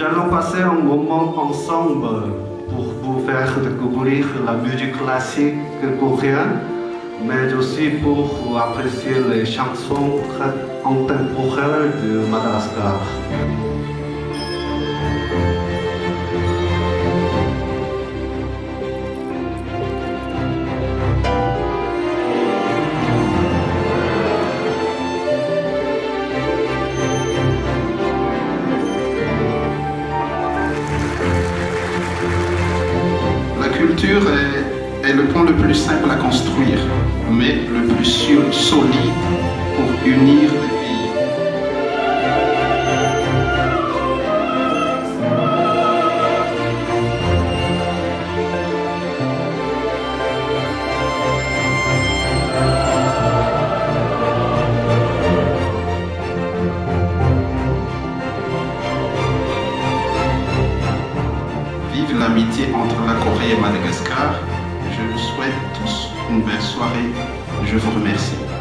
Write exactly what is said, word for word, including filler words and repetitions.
Nous allons passer un moment ensemble pour vous faire découvrir la musique classique coréenne, mais aussi pour apprécier les chansons contemporaines de Madagascar. La culture est, est le point le plus simple à construire, mais le plus solide pour unir les pays. Vive l'amitié entre la Corée et Madagascar. Je vous souhaite tous une belle soirée. Je vous remercie.